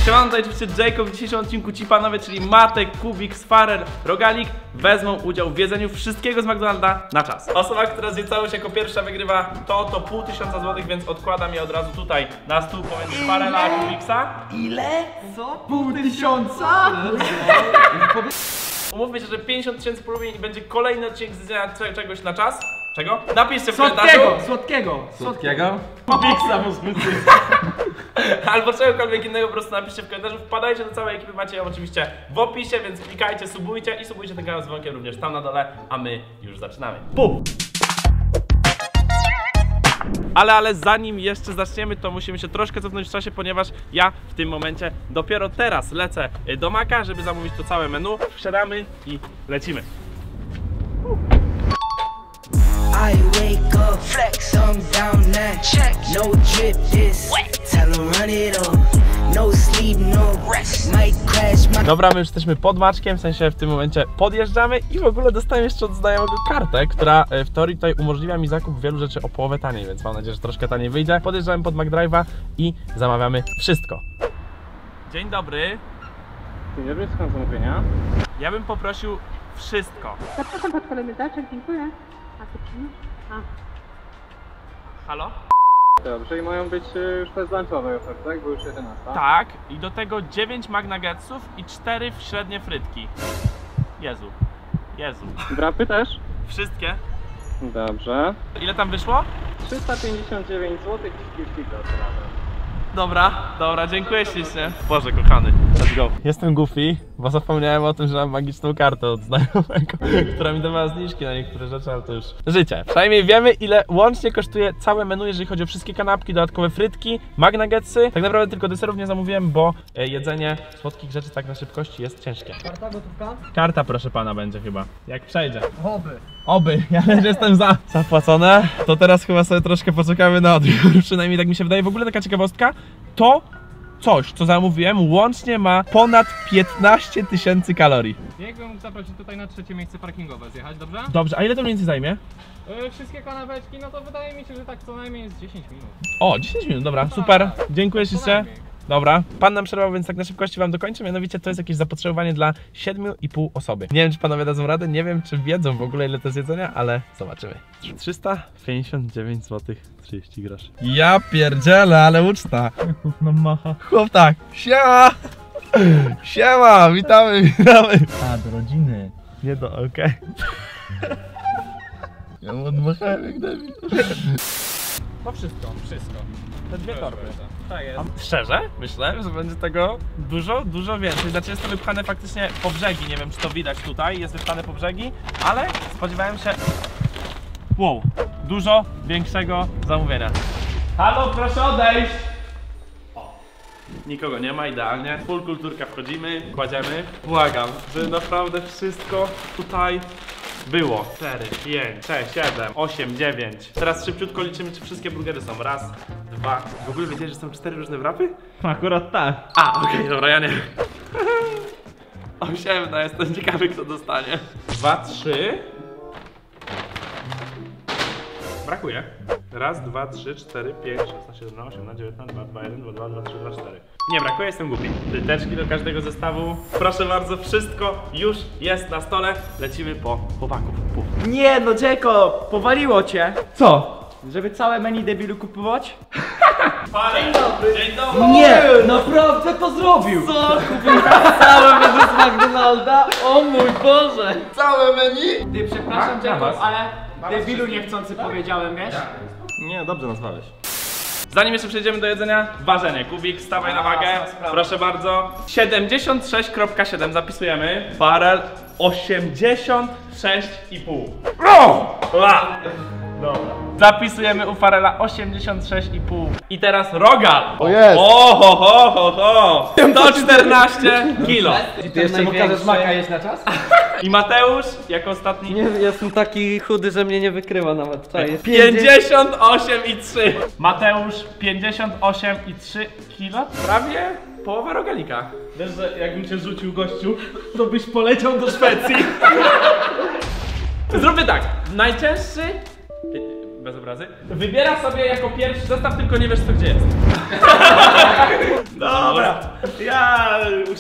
Siemano, tutaj oczywiście Jacob. W dzisiejszym odcinku ci panowie, czyli Matek, Kubik, Farel, Rogalik, wezmą udział w jedzeniu wszystkiego z McDonalda na czas. Osoba, która zje całość jako pierwsza wygrywa to 500 złotych, więc odkładam je od razu tutaj na stół pomiędzy Farela a Kubiksa. Ile? Co? 500? Umówmy się, że 50 000 polubień i będzie kolejny odcinek z jedzenia czegoś na czas. Czego? Napiszcie w komentarzu. Słodkiego? Kubiksa mózgu. Albo czegokolwiek innego, po prostu napiszcie w komentarzu. Wpadajcie do całej ekipy, macie ją oczywiście w opisie, więc klikajcie, subujcie i subujcie ten kanał z dzwonkiem również tam na dole, a my już zaczynamy. Pum! Ale zanim jeszcze zaczniemy, to musimy się troszkę cofnąć w czasie, ponieważ ja w tym momencie dopiero teraz lecę do Maka, żeby zamówić to całe menu. Wsiadamy i lecimy. I wake up, flex, I'm down now. Check, no drip this. Tell 'em run it up. No sleep, no rest. Might crash my. Dobra, my już jesteśmy pod Maczkiem, w sensie w tym momencie podjeżdżamy i w ogóle dostałem jeszcze od znajomego kartę, która w teorii tutaj umożliwia mi zakup wielu rzeczy o połowę taniej, więc mam nadzieję, że troszkę taniej wyjdzie. Podjeżdżamy pod McDrive'a i zamawiamy wszystko. Dzień dobry. Dzień dobry, skąd zamówienia? Ja bym poprosił wszystko. Zapraszam pod kalendarzek, dziękuję. A ty przyjmiesz? Halo? Dobrze, i mają być już te lunchowe oferty, tak? Bo już 11. Tak, i do tego 9 McNuggetsów i 4 średnie frytki. Jezu. Drapy też? Wszystkie? Dobrze. Ile tam wyszło? 359 zł i 30 groszy razem. Dobra, dziękuję ślicznie. Boże kochany, let's go. Jestem goofy, bo zapomniałem o tym, że mam magiczną kartę od znajomego, która mi dawała zniżki na niektóre rzeczy, ale to już życie. Przynajmniej wiemy, ile łącznie kosztuje całe menu, jeżeli chodzi o wszystkie kanapki, dodatkowe frytki, McNuggetsy. Tak naprawdę tylko deserów nie zamówiłem, bo jedzenie słodkich rzeczy tak na szybkości jest ciężkie. Karta gotówka? Karta proszę pana będzie chyba, jak przejdzie. Oby. Ja też jestem zapłacone. To teraz chyba sobie troszkę poczekamy na odbiór, przynajmniej tak mi się wydaje. W ogóle taka ciekawostka, to coś, co zamówiłem, łącznie ma ponad 15 000 kalorii. Jakbym mógł zaprosić tutaj na trzecie miejsce parkingowe zjechać, dobrze? Dobrze, a ile to mniej więcej zajmie? Wszystkie kanapeczki, no to wydaje mi się, że tak co najmniej jest 10 minut. O, 10 minut, dobra, super. Dziękuję Co ślicznie. najmniej. Dobra, pan nam przerwał, więc tak na szybkości wam dokończę. Mianowicie to jest jakieś zapotrzebowanie dla 7,5 osoby. Nie wiem, czy panowie dadzą radę, nie wiem, czy wiedzą w ogóle, ile to jest jedzenia, ale zobaczymy. 359 zł 30 groszy. Ja pierdzielę, ale uczta. Chłop nam macha. Chłop tak, siema! Siema, witamy. A, do rodziny. Nie do, okej. Ja mu odmachałem jak debil. To wszystko. Te dwie torby. Tak jest. Szczerze? Myślę, że będzie tego dużo więcej. Znaczy jest to wypchane faktycznie po brzegi, nie wiem czy to widać tutaj, jest wypchane po brzegi, ale spodziewałem się dużo większego zamówienia. Halo, proszę odejść! O, nikogo nie ma, idealnie. Full kulturka, wchodzimy, kładziemy. Błagam, że naprawdę wszystko tutaj było. 4, 5, 6, 7, 8, 9. Teraz szybciutko liczymy, czy wszystkie burgery są. Raz, dwa. W ogóle wiedziałeś, że są 4 różne wrapy? Akurat tak. Okej, dobra, ja nie wiem. 8, no jestem ciekawy, kto dostanie. 2, 3. Brakuje. Raz, 2, 3, 4, 5, 16, 17, 18, 19, 2, 2, 1, 2, 2, 2, 3, 2, 4. Nie brakuje, jestem głupi. Tryteczki do każdego zestawu. Proszę bardzo, wszystko już jest na stole. Lecimy po chłopaków. Puf. Nie no, Jacob, powaliło cię. Co? Żeby całe menu debilu kupować? Dzień dobry. Dzień dobry. Nie, naprawdę to zrobił. Co? Kupił całe menu z McDonalda? O mój Boże. Całe menu? Ty, przepraszam, Dla was. Jacob, ale debilu niechcący powiedziałem, wiesz? Nie, dobrze nazwałeś. Zanim jeszcze przejdziemy do jedzenia, ważenie. Kubik, stawaj na wagę. Proszę bardzo. 76,7 zapisujemy. Farel 86,5. Dobra. Zapisujemy u Farela 86,5. I teraz Rogal. O jest! Oho! 114 kilo. Ty jeszcze pokażesz Maka jeść na czas? I Mateusz jako ostatni. Nie, jestem taki chudy, że mnie nie wykrywa nawet. 58,3. Mateusz 58,3 kilo. Prawie połowa rogalika. Wiesz, że jakbym cię rzucił gościu, to byś poleciał do Szwecji. Zróbmy tak. Najcięższy, bez obrazy, wybiera sobie jako pierwszy zestaw, tylko nie wiesz co gdzie jest. Dobra. Ja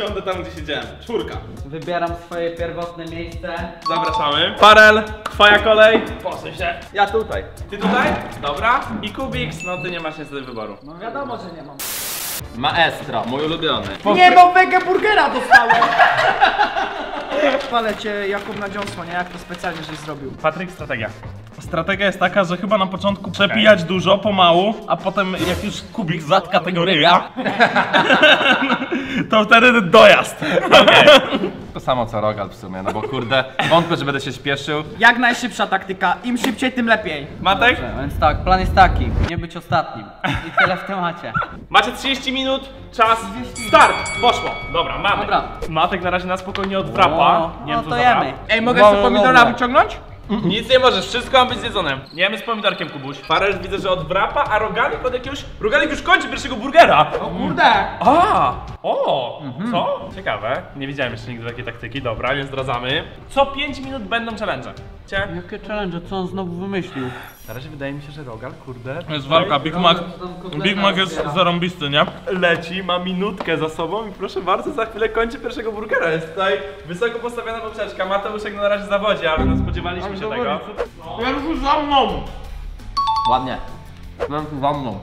Siądę tam, gdzie siedziałem. 4. Wybieram swoje pierwotne miejsce. Zapraszamy. Farel, twoja kolej. Posuń się. Ja tutaj. Ty tutaj? Dobra. I Kubiks, no ty nie masz niestety wyboru. No wiadomo, że nie mam. Maestro, mój ulubiony. Nie, no wege burgera dostałem! Chwalę cię Jakub na dziąsło, nie? Jak to specjalnie żeś zrobił. Patryk, strategia. Strategia jest taka, że chyba na początku przepijać dużo, pomału, a potem jak już Kubik zatka tego ryja, to wtedy dojazd. To samo co Rogal w sumie, no bo kurde, wątpię, że będę się śpieszył. Jak najszybsza taktyka, im szybciej, tym lepiej. Matek? Więc tak, plan jest taki, nie być ostatnim. I tyle w temacie. Macie 30 minut, czas, start! Poszło. Dobra, mamy. Dobra. Matek na razie na spokojnie od wrapa. Nie wiem, no co to za jemy. wrap. Ej, mogę sobie pomidora wyciągnąć? Nic nie możesz, wszystko ma być zjedzone. Jemy z pomidorkiem, Kubuś. Farel widzę, że od wrapa, a Rogalik od jakiegoś... Rogalik już kończy pierwszego burgera. O kurde! Co? Ciekawe. Nie widziałem jeszcze nigdy takiej taktyki. Dobra, nie zdradzamy. Co 5 minut będą challenge. Jakie challenge, co on znowu wymyślił? Na razie wydaje mi się, że Rogal, kurde... Jest walka, Big Mac jest zarąbisty, nie? Leci, ma minutkę za sobą i proszę bardzo, za chwilę kończy pierwszego burgera. Jest tutaj wysoko postawiona poprzeczka. Mateuszek na razie zawodzi, ale no spodziewaliśmy się tego. Pierwszy za mną! Ładnie. Pierwszy za mną.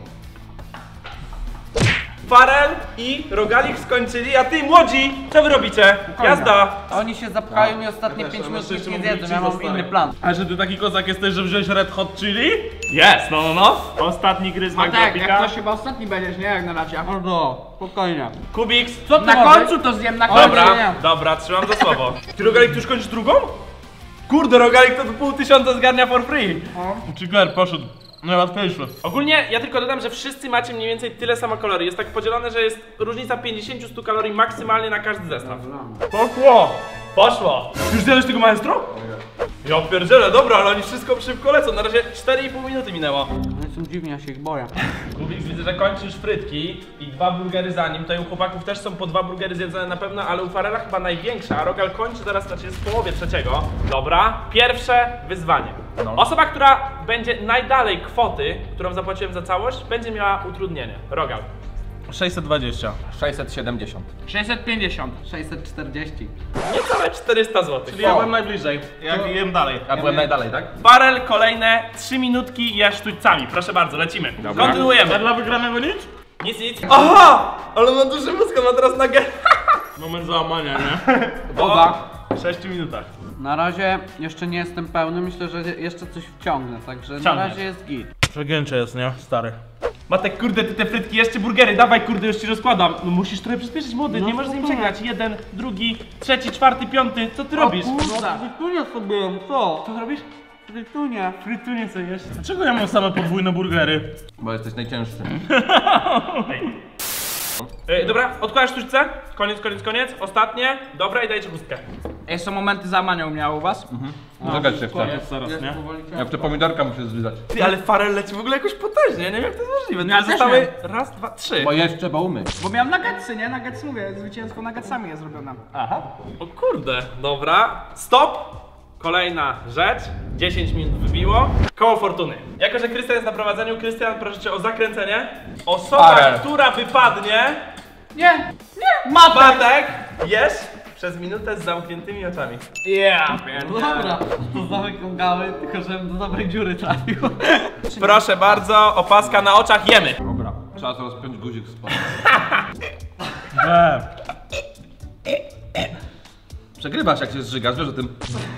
Farel i Rogalik skończyli, a ty młodzi, co wy robicie? Jazda! Oni się zapchają i ostatnie 5 minut nic nie zjedzą, ja mam inny plan. A że ty taki kozak jesteś, że wziąłeś Red Hot Chili? Jest, no. Ostatni gryz McDopika. chyba ostatni będziesz, nie? Jak na razie. No, spokojnie. Kubiks. Co na końcu to zjem, na końcu Dobra, trzymam za słowo. Ty Rogalik, ty już kończysz drugą? Kurde, Rogalik to 500 zgarnia for free. Chiger poszedł. Najłatwiejszy. Ogólnie ja tylko dodam, że wszyscy macie mniej więcej tyle samo kalorii. Jest tak podzielone, że jest różnica 50-100 kalorii maksymalnie na każdy zestaw. Poszło! Już zjadłeś tego maestro? Ja pierdzielę, dobra, ale oni wszystko szybko lecą. Na razie 4,5 minuty minęło. Oni są dziwni, ja się ich boję. Kubiks, widzę, że kończy już frytki i 2 burgery za nim. Tutaj u chłopaków też są po 2 burgery zjedzone na pewno, ale u Farela chyba największa, a Rogal kończy teraz, znaczy jest w połowie trzeciego. Dobra, pierwsze wyzwanie. Osoba, która będzie najdalej kwoty, którą zapłaciłem za całość, będzie miała utrudnienie. Rogal. 620. 670. 650. 640. Niecałe 400 zł. Czyli ja byłem najbliżej. Jak jem dalej. Ja byłem najdalej, tak? Farel, kolejne 3 minutki ja sztućcami. Proszę bardzo, lecimy. Kontynuujemy. A dla wygranego nic? Nic. Aha! Ale ma duży mózg, on ma teraz nagę. Moment załamania, nie? Woda. 6 minutach. Na razie jeszcze nie jestem pełny, myślę, że jeszcze coś wciągnę, także na Wciągniesz. razie jest git. Przegięcie jest, nie? Stary. Matek, kurde, ty te frytki, jeszcze burgery, dawaj, kurde, już ci rozkładam. No musisz trochę przyspieszyć, młody, nie możesz z nim przegrać. 1, 2, 3, 4, 5, co ty robisz? Frytunie sobie, co? Co robisz? Frytunie. Frytunie co jesz? Dlaczego ja mam same podwójne burgery? Bo jesteś najcięższy. Dobra, odkładasz sztućce. Koniec. Ostatnie. Dobra, i dajcie chustkę. Ej, są momenty załamania u mnie, a u was? Czekać się chce. Zaraz, nie? Ja w te pomidorka muszę zlizać. Ty, ale Farel leci w ogóle jakoś potężnie, nie wiem jak to jest możliwe. Ja Ty też zostały nie. raz, 2, 3. Bo jeszcze trzeba umyć. Bo miałem nuggetsy, nie? Nuggets mówię, zwycięstwo nuggetsami jest zrobione. O kurde, dobra. Stop! Kolejna rzecz. 10 minut wybiło. Koło fortuny. Jako, że Krystian jest na prowadzeniu, Krystian, proszę cię o zakręcenie. Osoba, Farel. która wypadnie, Nie! Matek! Matek, jest przez minutę z zamkniętymi oczami. Dobra, to zamykam gały, tylko żebym do dobrej dziury trafił. Proszę bardzo, opaska na oczach, jemy. Dobra, trzeba teraz piąć guzik z spodu. Przegrywasz jak się zżygasz, wiesz o tym.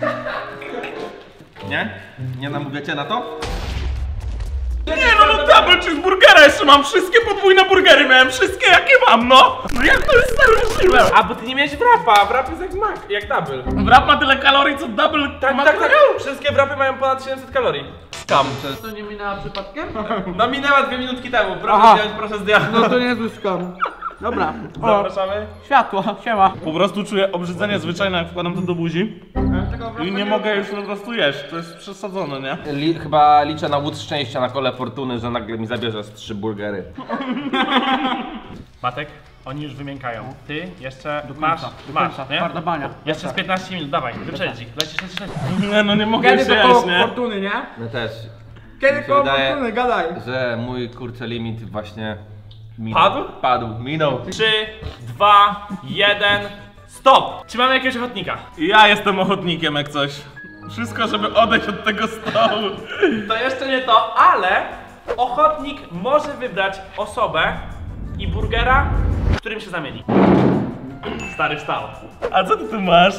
Nie? Nie namówiecie na to? Nie no, double cheeseburgera jeszcze mam, wszystkie podwójne burgery miałem, wszystkie jakie mam, no! No jak to jest możliwe? A, bo ty nie miałeś wrapa, wrap jest jak Mac, jak double. Wrap ma tyle kalorii co double Tak. Wszystkie wrapy mają ponad 700 kalorii. Skam. To nie minęła przypadkiem? No minęła 2 minutki temu, proszę Aha. zdjąć, proszę zdjąć. No to nie skam. Dobra. O, Zapraszamy. światło, siema. Po prostu czuję obrzydzenie zwyczajne jak wkładam to do buzi. I nie mogę już po prostu jeść, to jest przesadzone, nie? Chyba liczę na łód szczęścia na kole fortuny, że nagle mi zabierze z 3 burgery. Matek, oni już wymiękają. Ty jeszcze masz, nie? Twarda bania. Jeszcze z 15 minut, dawaj, wyprzedź ich. Lecisz. Nie no, nie mogę Kiedy już to jeść, koło nie? fortuny, nie? My też. Kiedy Mi się koło wydaje, fortuny, gadaj. że mój kurczę limit właśnie Padł? Padł, minął. 3, 2, 1, stop! Czy mamy jakiegoś ochotnika? Ja jestem ochotnikiem jak coś. Wszystko, żeby odejść od tego stołu. To jeszcze nie to, ale ochotnik może wybrać osobę i burgera, w którym się zamieni. Stary wstał. A co ty tu masz?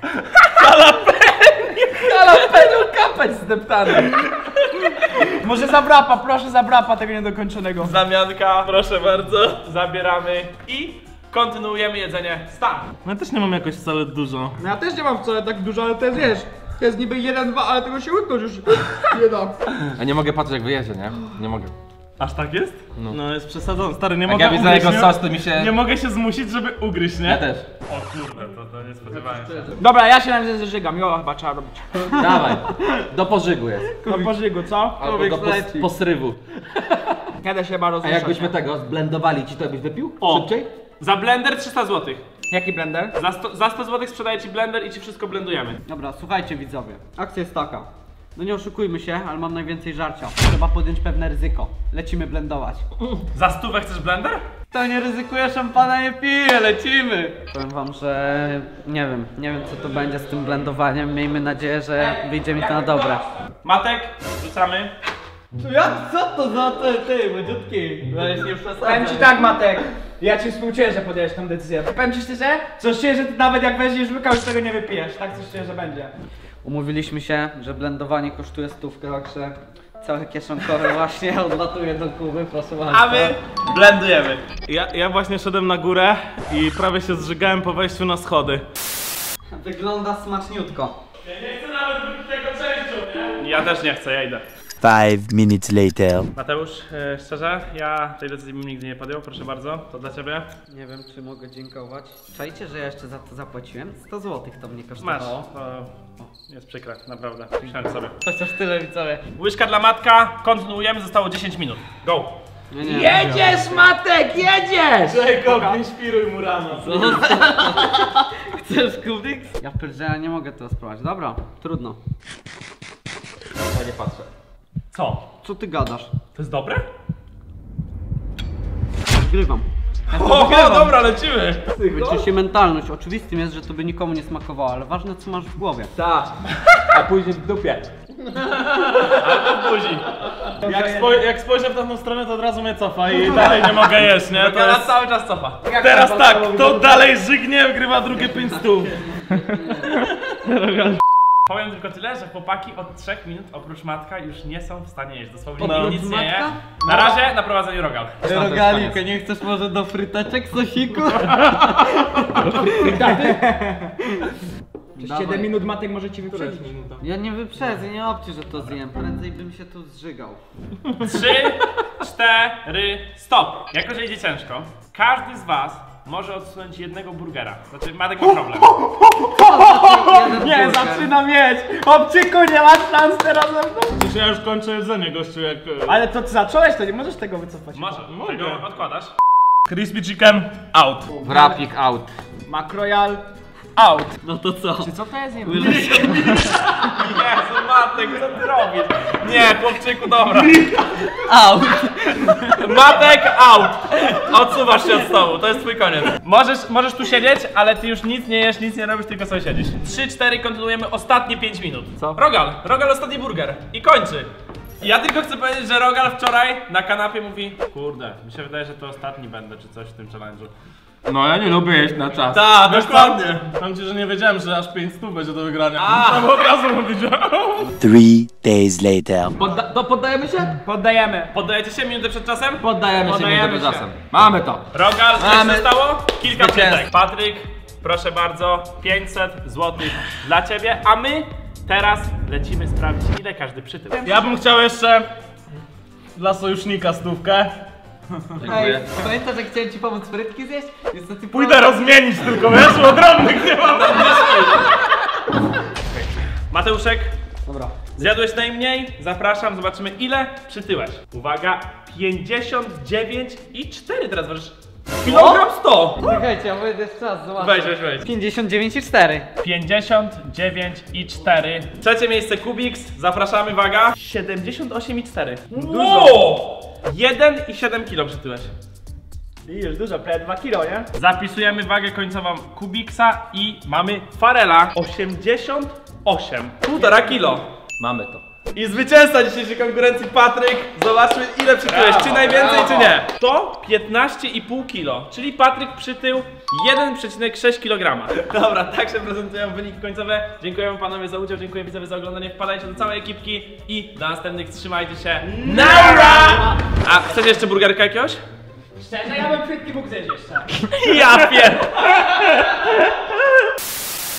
Jalapeno kapeć zdeptany. Może za brapa, proszę za brapa tego niedokończonego. Zamianka, proszę bardzo. Zabieramy i kontynuujemy jedzenie stan. No ja też nie mam jakoś wcale dużo. No ja też nie mam wcale tak dużo, ale to jest, wiesz, to jest niby 1-2, ale tego się łyknąć już nie da. A nie mogę patrzeć jak wyjedzie, nie? Nie mogę. Aż tak jest? No jest przesadzone, stary, nie Jak mogę ja widzę ugryźć, jego nie? sos, to mi się... Nie mogę się zmusić, żeby ugryźć, nie? Ja też. O kurde, to nie spodziewałem się. Dobra, ja się na razie zażygam, jo chyba trzeba robić. Dawaj. Do pożygu jest. Do pożygu, co? Albo do posrywu. Jadę się chyba A rozruszać. jakbyśmy tego zblendowali, ci to byś wypił? O. Szybciej? Za blender 300 zł. Jaki blender? Za 100 zł sprzedaję ci blender i ci wszystko blendujemy. Dobra, słuchajcie widzowie, akcja jest taka. No nie oszukujmy się, ale mam najwięcej żarcia. Trzeba podjąć pewne ryzyko. Lecimy blendować. Za 100 chcesz blender? To nie ryzykuje, szampana nie pije, lecimy! Powiem wam, że nie wiem co to będzie z tym blendowaniem. Miejmy nadzieję, że wyjdzie mi to na dobre. Matek, rzucamy. Co to za ty, młodziutki? Weź nie Powiem ci tak, Matek. Ja ci współczuję, że podjęłeś tą decyzję. Powiem ci szczerze, coś czuję, że ty nawet jak weźmiesz łyka, już tego nie wypijesz. Tak coś czuję, że będzie. Umówiliśmy się, że blendowanie kosztuje 100, także cały kieszonkowy właśnie odlatuje do Kuby, proszę bardzo. A my blendujemy. Ja właśnie szedłem na górę i prawie się zżygałem po wejściu na schody. Wygląda smaczniutko. Ja nie chcę nawet wypić tego częścią, nie? Ja też nie chcę, ja idę. 5 minutes later. Mateusz, szczerze, ja tej decyzji bym nigdy nie podjął, proszę bardzo, to dla ciebie. Nie wiem, czy mogę dziękować. Czajcie, że ja jeszcze za to zapłaciłem? 100 zł to mnie Masz, kosztowało. to jest przykre, naprawdę, wsiądź sobie. Chociaż tyle widzowie. Łyżka dla Matka, kontynuujemy, zostało 10 minut. Go! Nie, Jedziesz, Matek, jedziesz! Jacob, nie świruj mu rano. Chcesz Kubiks? Ja pierdzielę, nie mogę tego spróbować. Dobra, trudno. Ja nie patrzę. Co? Co ty gadasz? To jest dobre? Zgrywam. O, dobra, lecimy! Liczy się mentalność. Oczywistym jest, że to by nikomu nie smakowało, ale ważne co masz w głowie. Tak. A później w dupie. Albo buzi. Jak spojrzę w tamtą stronę, to od razu mnie cofa i dalej nie mogę jeść, nie? To Gala jest... cały czas cofa. Teraz tak, to dalej żygnie, wygrywa drugie 500. Powiem tylko tyle, że chłopaki od 3 minut oprócz Matka już nie są w stanie jeść. Dosłownie Oprócz nic nie je. Matka? Na razie na prowadzeniu Rogal. Rogalika, nie chcesz może do fryteczek, sosiku? Przez 7 minut, Matek, może ci wyprzedzić. Ja nie wyprzedzę, nie opcji, że to zjem. Prędzej bym się tu zżygał. 3, 4, stop! Jako, że idzie ciężko, każdy z was może odsunąć jednego burgera. Znaczy, Matek ma problem. Nie, zaczyna mieć! Obczyku, nie masz szans teraz ze mną! Przecież ja już kończę jedzenie, gościu, jak... Ale to ty zacząłeś, to nie możesz tego wycofać. Może, tego odkładasz. Crispy chicken, out. Wrapik out. Macroyal out. No to co? Czy co to jest? Nie wiem. Jezu, Matek, co ty robisz? Nie, chłopczyku, dobra. Out! Matek, out! Odsuwasz się od stołu, to jest twój koniec. Możesz tu siedzieć, ale ty już nic nie jesz, nic nie robisz, tylko sobie siedzisz. 3-4, kontynuujemy ostatnie 5 minut. Co? Rogal ostatni burger i kończy. Ja tylko chcę powiedzieć, że Rogal wczoraj na kanapie mówi: kurde, mi się wydaje, że to ostatni będę, czy coś w tym challenge'u. No ja nie lubię jeść na czas. Tak, dokładnie. Powiem ci, że nie wiedziałem, że aż 500 będzie do wygrania. A. Tam od razu mówić. 3 days later. Poddajemy się? Poddajemy. Poddajecie się minutę przed czasem? Poddajemy się Poddajemy minutę się. przed czasem. Mamy to. Rogal, Mamy. co zostało? Kilka Zwycięstwo. pytań. Patryk, proszę bardzo, 500 zł dla ciebie, a my teraz lecimy sprawdzić, ile każdy przytył. Ja bym chciał jeszcze dla sojusznika 100. Dziękuję. Pamiętasz, jak chciałem ci pomóc frytki zjeść? Niestety Pójdę rozmienić tylko, wiesz, bo drobnych nie mam. Mateuszek, Dobra. zjadłeś najmniej, zapraszam, zobaczymy ile przytyłeś. Uwaga, 59,4 teraz ważysz. Kilogram 100! Czekajcie, ja wyjdę w czas, zobaczę. Weź. 59,4. 59,4. Trzecie miejsce Kubiks, zapraszamy, uwaga. 78,4. Dużo! 1,7 kg przytyłeś. Widzisz, dużo, prawie 2 kilo, nie? Zapisujemy wagę końcową Kubiksa i mamy Farela 88. 1,5 kilo. Mamy to. I zwycięzca dzisiejszej konkurencji Patryk. Zobaczmy ile przytyłeś, czy najwięcej, czy nie. To 15,5 kilo, czyli Patryk przytył 1,6 kg. Dobra, tak się prezentują wyniki końcowe. Dziękujemy panowie za udział, dziękuję widzowie za oglądanie. Wpadajcie do całej ekipki i do następnych trzymajcie się. Naura! A chcesz jeszcze burgerka jakiegoś? Szczerze, ja bym frytki mógł zjeść jeszcze. Ja pier...